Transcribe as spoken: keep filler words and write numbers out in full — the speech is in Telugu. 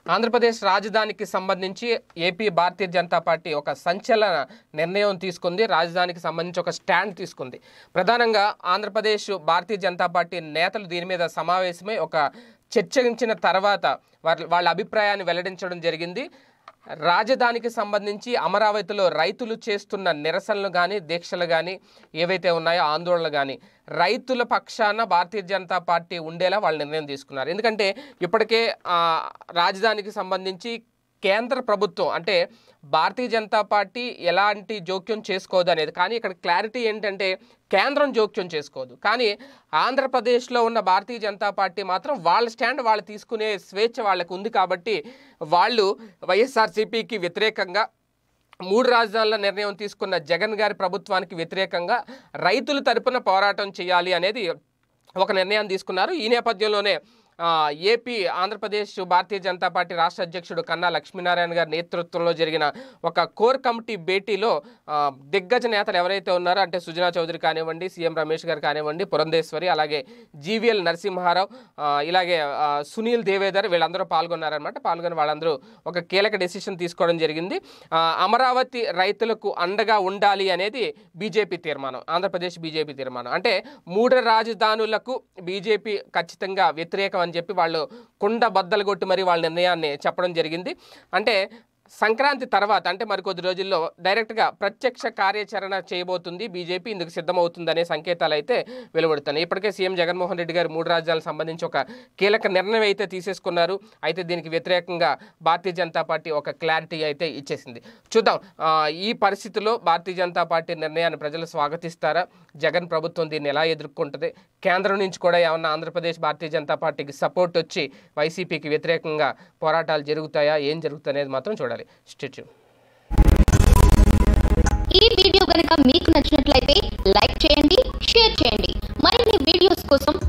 ఆంధ్రప్రదేశ్ రాజధానికి సంబంధించి ఏపీ భారతీయ జనతా పార్టీ ఒక సంచలన నిర్ణయం తీసుకుంది. రాజధానికి సంబంధించి ఒక స్టాండ్ తీసుకుంది. ప్రధానంగా ఆంధ్రప్రదేశ్ భారతీయ జనతా పార్టీ నేతలు దీని మీద సమావేశమై ఒక చర్చించిన తర్వాత వాళ్ళ వాళ్ళ అభిప్రాయాన్ని వెల్లడించడం జరిగింది. రాజధానికి సంబంధించి అమరావతిలో రైతులు చేస్తున్న నిరసనలు కానీ దీక్షలు కానీ ఏవైతే ఉన్నాయో ఆందోళనలు కానీ రైతుల పక్షాన భారతీయ జనతా పార్టీ ఉండేలా వాళ్ళు నిర్ణయం తీసుకున్నారు. ఎందుకంటే ఇప్పటికే రాజధానికి సంబంధించి కేంద్ర ప్రభుత్వం అంటే భారతీయ జనతా పార్టీ ఎలాంటి జోక్యం చేసుకోదు అనేది, కానీ ఇక్కడ క్లారిటీ ఏంటంటే కేంద్రం జోక్యం చేసుకోదు, కానీ ఆంధ్రప్రదేశ్లో ఉన్న భారతీయ జనతా పార్టీ మాత్రం వాళ్ళ స్టాండ్ వాళ్ళు తీసుకునే స్వేచ్ఛ వాళ్ళకు ఉంది. కాబట్టి వాళ్ళు వైఎస్ఆర్సీపీకి వ్యతిరేకంగా మూడు రాజధానుల నిర్ణయం తీసుకున్న జగన్ గారి ప్రభుత్వానికి వ్యతిరేకంగా రైతుల తరపున పోరాటం చేయాలి అనేది ఒక నిర్ణయాన్ని తీసుకున్నారు. ఈ నేపథ్యంలోనే ఏపీ ఆంధ్రప్రదేశ్ భారతీయ జనతా పార్టీ రాష్ట్ర అధ్యక్షుడు కన్నా లక్ష్మీనారాయణ గారి నేతృత్వంలో జరిగిన ఒక కోర్ కమిటీ భేటీలో దిగ్గజ నేతలు ఎవరైతే ఉన్నారో అంటే సుజనా చౌదరి కానివ్వండి, సీఎం రమేష్ గారు కానివ్వండి, పురంధేశ్వరి, అలాగే జీవీఎల్ నరసింహారావు, ఇలాగే సునీల్ దేవేదర్ వీళ్ళందరూ పాల్గొన్నారనమాట. పాల్గొని వాళ్ళందరూ ఒక కీలక డెసిషన్ తీసుకోవడం జరిగింది. అమరావతి రైతులకు అండగా ఉండాలి అనేది బీజేపీ తీర్మానం, ఆంధ్రప్రదేశ్ బీజేపీ తీర్మానం. అంటే మూడు రాజధానులకు బీజేపీ ఖచ్చితంగా వ్యతిరేకం అని చెప్పి వాళ్ళు కుండ బద్దలు కొట్టి మరి వాళ్ళ నిర్ణయాన్ని చెప్పడం జరిగింది. అంటే సంక్రాంతి తర్వాత అంటే మరికొద్ది రోజుల్లో డైరెక్ట్గా ప్రత్యక్ష కార్యాచరణ చేయబోతుంది బీజేపీ, ఇందుకు సిద్ధమవుతుందనే సంకేతాలు అయితే వెలువడుతున్నాయి. ఇప్పటికే సీఎం జగన్మోహన్ రెడ్డి గారు మూడు రాజ్యాలకు సంబంధించి ఒక కీలక నిర్ణయం అయితే తీసేసుకున్నారు. అయితే దీనికి వ్యతిరేకంగా భారతీయ జనతా పార్టీ ఒక క్లారిటీ అయితే ఇచ్చేసింది. చూద్దాం ఈ పరిస్థితుల్లో భారతీయ జనతా పార్టీ నిర్ణయాన్ని ప్రజలు స్వాగతిస్తారా, జగన్ ప్రభుత్వం దీన్ని ఎలా ఎదుర్కొంటుంది, కేంద్రం నుంచి కూడా ఏమన్నా ఆంధ్రప్రదేశ్ భారతీయ జనతా పార్టీకి సపోర్ట్ వచ్చి వైసీపీకి వ్యతిరేకంగా పోరాటాలు జరుగుతాయా, ఏం జరుగుతుంది మాత్రం చూడాలి. ఈ వీడియో గనుక మీకు నచ్చినట్లయితే లైక్ చేయండి, షేర్ చేయండి. మరిన్ని వీడియోస్ కోసం